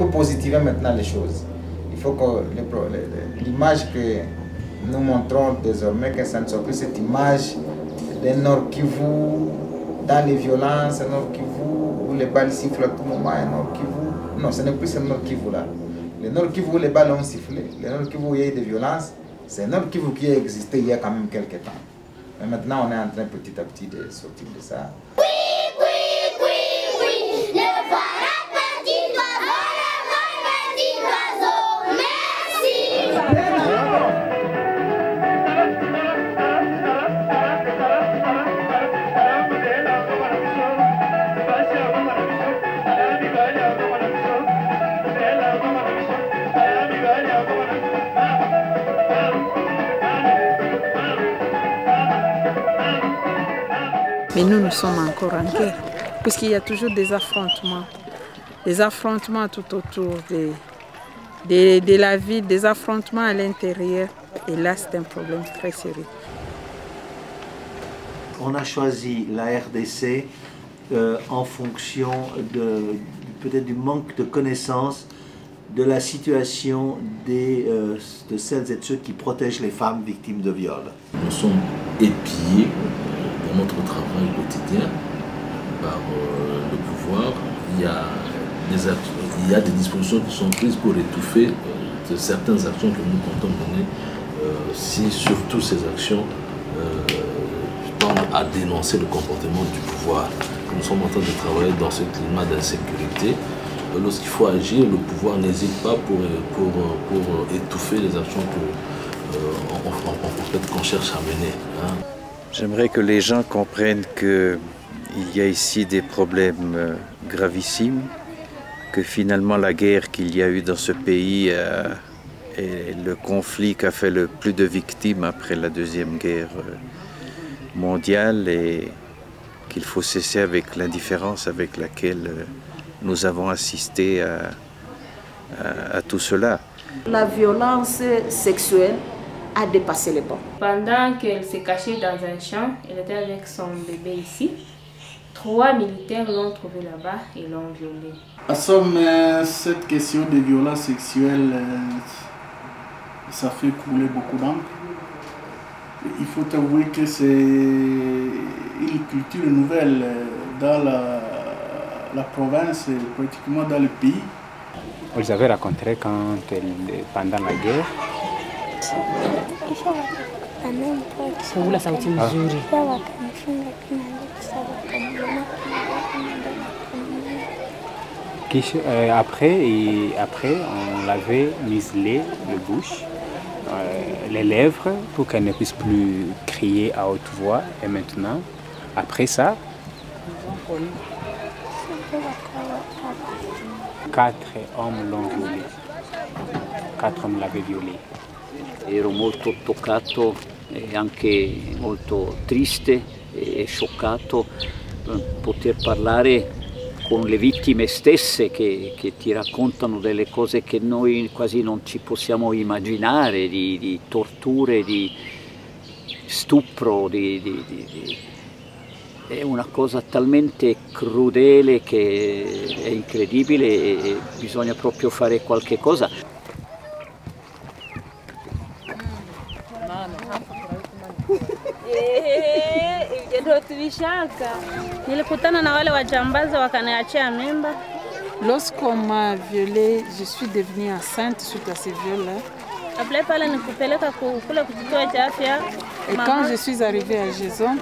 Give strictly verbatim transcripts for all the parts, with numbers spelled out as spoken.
faut positiver maintenant les choses. Il faut que l'image que nous montrons désormais, que ça ne soit plus cette image d'un Nord Kivu dans les violences, un Nord Kivu où les balles sifflent à tout moment, un Nord Kivu. Non, ce n'est plus ce Nord Kivu là. Le Nord Kivu où les balles ont sifflé, le Nord Kivu où il y a eu des violences, c'est un Nord Kivu qui a existé il y a quand même quelques temps. Mais maintenant, on est en train petit à petit de sortir de ça. Oui, oui, oui, oui, le voilà petit oiseau, le petit oiseau, merci. Mais nous, nous sommes encore en guerre, puisqu'il y a toujours des affrontements, des affrontements tout autour de, de, de la ville, des affrontements à l'intérieur. Et là, c'est un problème très sérieux. On a choisi la R D C euh, en fonction de, peut-être du manque de connaissances de la situation des, euh, de celles et de ceux qui protègent les femmes victimes de viol. Nous sommes épillés dans notre travail quotidien par euh, le pouvoir. Il y, a des actions, il y a des dispositions qui sont prises pour étouffer euh, de certaines actions que nous comptons mener euh, si surtout ces actions euh, tendent à dénoncer le comportement du pouvoir. Nous sommes en train de travailler dans ce climat d'insécurité. Lorsqu'il faut agir, le pouvoir n'hésite pas pour, pour, pour étouffer les actions que, euh, en, en, en fait, qu'on cherche à mener. Hein. J'aimerais que les gens comprennent qu'il y a ici des problèmes gravissimes, que finalement la guerre qu'il y a eu dans ce pays euh, est le conflit qui a fait le plus de victimes après la Deuxième Guerre mondiale et qu'il faut cesser avec l'indifférence avec laquelle nous avons assisté à, à, à tout cela. La violence sexuelle a dépassé les bornes. Pendant qu'elle s'est cachée dans un champ, elle était avec son bébé ici. Trois militaires l'ont trouvée là-bas et l'ont violée. En somme, cette question de violence sexuelle, ça fait couler beaucoup d'encre. Il faut avouer que c'est une culture nouvelle dans la, la province et pratiquement dans le pays. Vous avez raconté quand elle, pendant la guerre. Ula sauti mzuri. Euh, après, et après, on l'avait muselé le bouche, euh, les lèvres, pour qu'elle ne puisse plus crier à haute voix. Et maintenant, après ça, quatre hommes l'ont violée. Quatre hommes l'avaient violée. Ero molto toccato e anche molto triste e scioccato poter parlare con le vittime stesse che, che ti raccontano delle cose che noi quasi non ci possiamo immaginare, di, di torture, di stupro, di, di, di, di... è una cosa talmente crudele che è incredibile e bisogna proprio fare qualche cosa. Lorsqu'on m'a violée, je suis devenue enceinte suite à ces viols-là. Et quand je suis arrivée à Jason,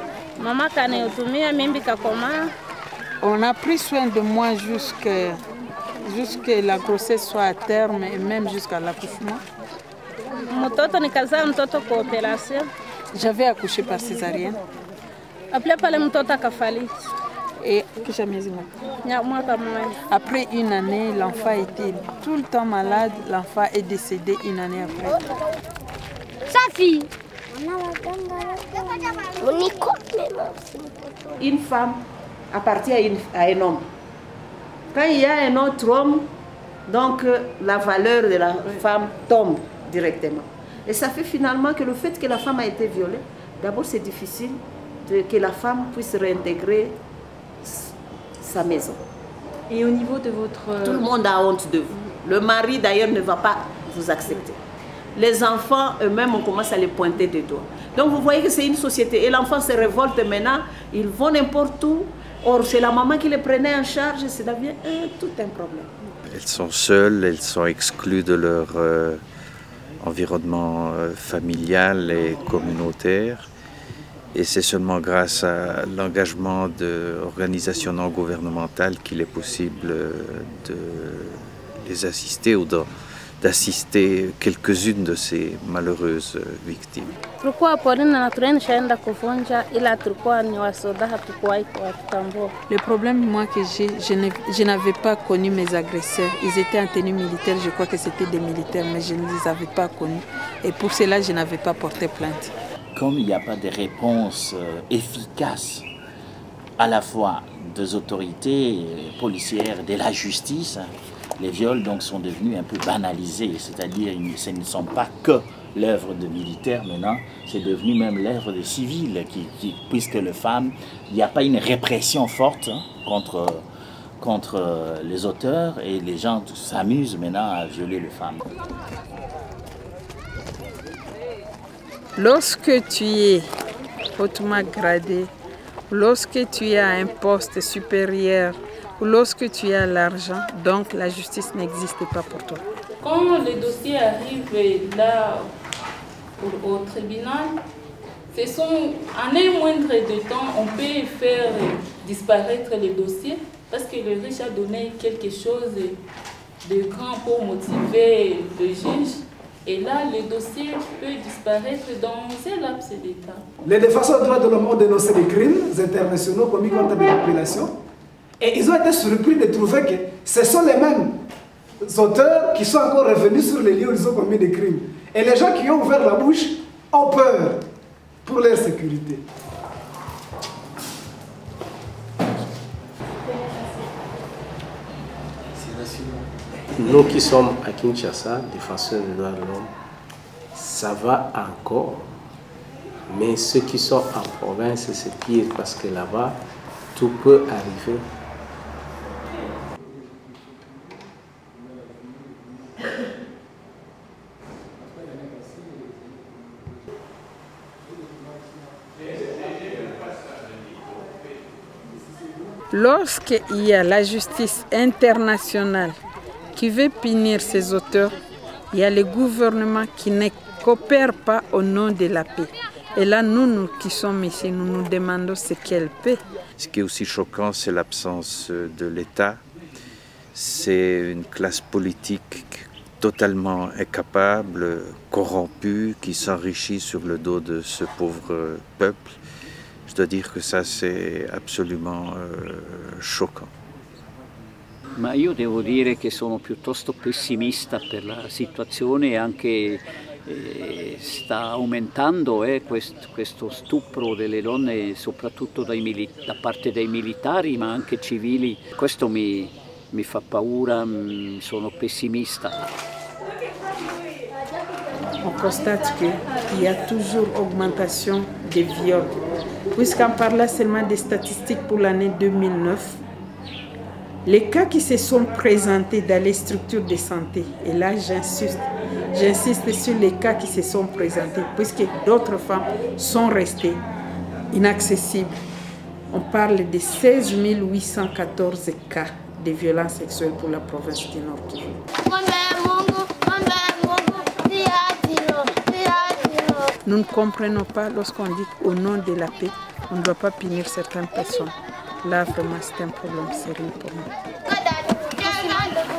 on a pris soin de moi jusqu'à jusqu'à la grossesse soit à terme et même jusqu'à l'accouchement. J'avais accouché par césarienne. Et après une année, l'enfant était tout le temps malade. L'enfant est décédé une année après. Safi. Une femme appartient à, une, à un homme. Quand il y a un autre homme, donc la valeur de la femme tombe directement. Et ça fait finalement que le fait que la femme a été violée, d'abord c'est difficile de, que la femme puisse réintégrer sa maison. Et au niveau de votre... Tout le monde a honte de vous. Le mari d'ailleurs ne va pas vous accepter. Les enfants eux-mêmes, on commence à les pointer du doigt. Donc vous voyez que c'est une société. Et l'enfant se révolte maintenant, ils vont n'importe où. Or, c'est la maman qui les prenait en charge, ça devient euh, tout un problème. Elles sont seules, elles sont exclues de leur euh, environnement euh, familial et communautaire. Et c'est seulement grâce à l'engagement d'organisations non gouvernementales qu'il est possible de les assister ou d'assister quelques-unes de ces malheureuses victimes. Le problème, moi, que j'ai, je n'avais pas connu mes agresseurs. Ils étaient en tenue militaire, je crois que c'était des militaires, mais je ne les avais pas connus. Et pour cela, je n'avais pas porté plainte. Comme il n'y a pas de réponse efficace à la fois des autorités policières et de la justice, les viols donc sont devenus un peu banalisés, c'est-à-dire ce ne sont pas que l'œuvre de militaires maintenant, c'est devenu même l'œuvre de civils, qui, qui, puisque les femmes, il n'y a pas une répression forte hein, contre, contre les auteurs et les gens s'amusent maintenant à violer les femmes. Lorsque tu es hautement gradé, lorsque tu as un poste supérieur, ou lorsque tu as l'argent, donc la justice n'existe pas pour toi. Quand le dossier arrive là au, au tribunal, ce sont, en un moindre de temps, on peut faire disparaître le dossier parce que le riche a donné quelque chose de grand pour motiver le juge. Et là, le dossier peut disparaître dans un laps de temps. Les défenseurs des droits de l'homme ont dénoncé des crimes internationaux commis contre des populations. Et ils ont été surpris de trouver que ce sont les mêmes auteurs qui sont encore revenus sur les lieux où ils ont commis des crimes. Et les gens qui ont ouvert la bouche ont peur pour leur sécurité. Nous qui sommes à Kinshasa, défenseurs des droits de l'homme, ça va encore. Mais ceux qui sont en province, c'est pire parce que là-bas, tout peut arriver. Lorsqu'il y a la justice internationale qui veut punir ces auteurs, il y a le gouvernement qui ne coopère pas au nom de la paix. Et là, nous, nous qui sommes ici, nous nous demandons ce qu'elle paix. Ce qui est aussi choquant, c'est l'absence de l'État. C'est une classe politique totalement incapable, corrompue, qui s'enrichit sur le dos de ce pauvre peuple. Je dois dire que ça, c'est absolument euh, choquant. Ma io devo dire che sono piuttosto pessimista per la situazione e anche eh, sta aumentando eh, quest, questo stupro delle donne soprattutto dai da parte dei militari ma anche civili. Questo mi, mi fa paura, mh, sono pessimista. On constate qu'il y a toujours augmentation des viols. Puisqu'on parle seulement des statistiques pour l'année deux mille neuf, les cas qui se sont présentés dans les structures de santé, et là j'insiste, j'insiste sur les cas qui se sont présentés, puisque d'autres femmes sont restées inaccessibles. On parle de seize mille huit cent quatorze cas de violences sexuelles pour la province du Nord Kivu. Nous ne comprenons pas lorsqu'on dit qu'au nom de la paix, on ne doit pas punir certaines personnes. Là, vraiment, c'est un problème sérieux pour nous.